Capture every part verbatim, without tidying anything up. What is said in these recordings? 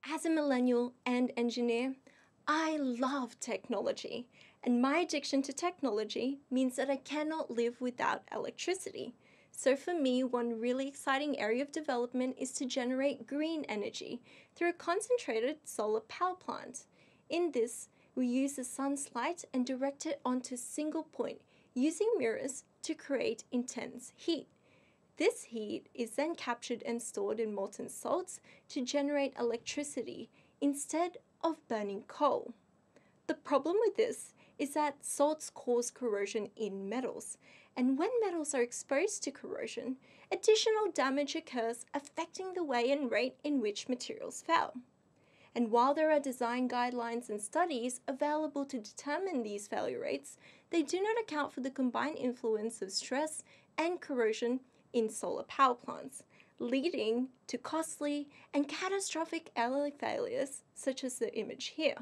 As a millennial and engineer, I love technology, and my addiction to technology means that I cannot live without electricity. So for me, one really exciting area of development is to generate green energy through a concentrated solar power plant. In this, we use the sun's light and direct it onto a single point using mirrors to create intense heat. This heat is then captured and stored in molten salts to generate electricity instead of burning coal. The problem with this is that salts cause corrosion in metals, and when metals are exposed to corrosion, additional damage occurs affecting the way and rate in which materials fail. And while there are design guidelines and studies available to determine these failure rates, they do not account for the combined influence of stress and corrosion in solar power plants, leading to costly and catastrophic early failures such as the image here.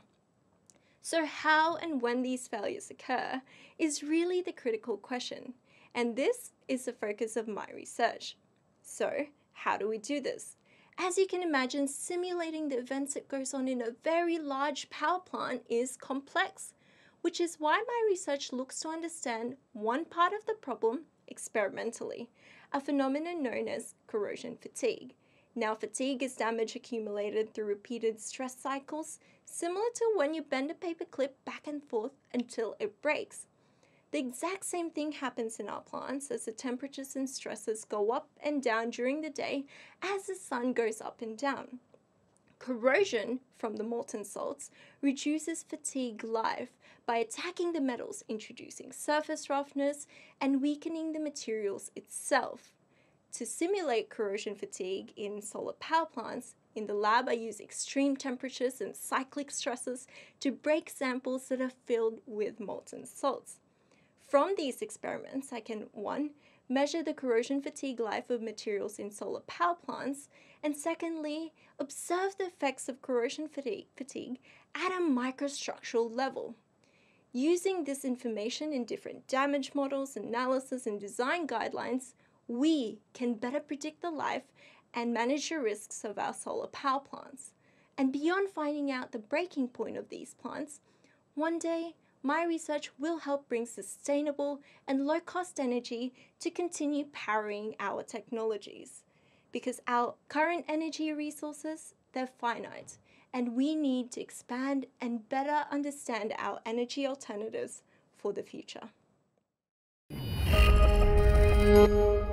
So how and when these failures occur is really the critical question, and this is the focus of my research. So how do we do this? As you can imagine, simulating the events that goes on in a very large power plant is complex, which is why my research looks to understand one part of the problem experimentally, a phenomenon known as corrosion fatigue. Now, fatigue is damage accumulated through repeated stress cycles, similar to when you bend a paper clip back and forth until it breaks. The exact same thing happens in our plants as the temperatures and stresses go up and down during the day as the sun goes up and down. Corrosion from the molten salts reduces fatigue life by attacking the metals, introducing surface roughness and weakening the materials itself. To simulate corrosion fatigue in solar power plants, in the lab I use extreme temperatures and cyclic stresses to break samples that are filled with molten salts. From these experiments, I can, one, measure the corrosion fatigue life of materials in solar power plants, and secondly, observe the effects of corrosion fatigue, fatigue at a microstructural level. Using this information in different damage models, analysis, and design guidelines, we can better predict the life and manage the risks of our solar power plants. And beyond finding out the breaking point of these plants, one day, my research will help bring sustainable and low-cost energy to continue powering our technologies. Because our current energy resources, they're finite, and we need to expand and better understand our energy alternatives for the future.